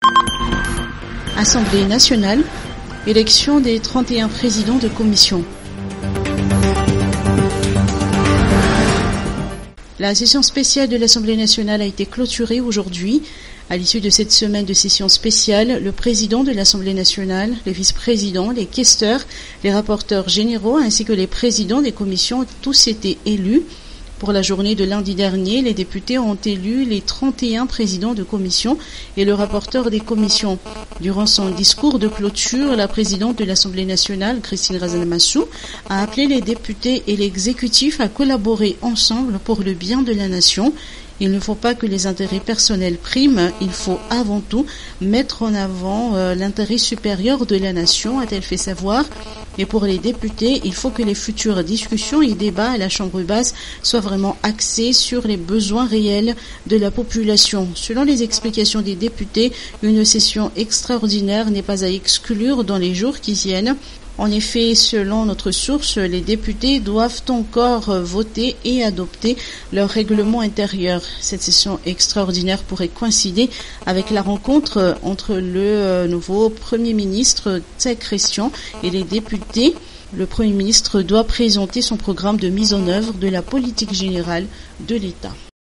Assemblée nationale, élection des 31 présidents de commission. La session spéciale de l'Assemblée nationale a été clôturée aujourd'hui. À l'issue de cette semaine de session spéciale, le président de l'Assemblée nationale, le vice-président, les questeurs, les rapporteurs généraux ainsi que les présidents des commissions ont tous été élus. Pour la journée de lundi dernier, les députés ont élu les 31 présidents de commission et le rapporteur des commissions. Durant son discours de clôture, la présidente de l'Assemblée nationale, Christine Razanamassou, a appelé les députés et l'exécutif à collaborer ensemble pour le bien de la nation. Il ne faut pas que les intérêts personnels priment, il faut avant tout mettre en avant l'intérêt supérieur de la nation, a-t-elle fait savoir. Et pour les députés, il faut que les futures discussions et débats à la Chambre basse soient vraiment axés sur les besoins réels de la population. Selon les explications des députés, une session extraordinaire n'est pas à exclure dans les jours qui viennent. En effet, selon notre source, les députés doivent encore voter et adopter leur règlement intérieur. Cette session extraordinaire pourrait coïncider avec la rencontre entre le nouveau Premier ministre Tsai Christian et les députés. Le Premier ministre doit présenter son programme de mise en œuvre de la politique générale de l'État.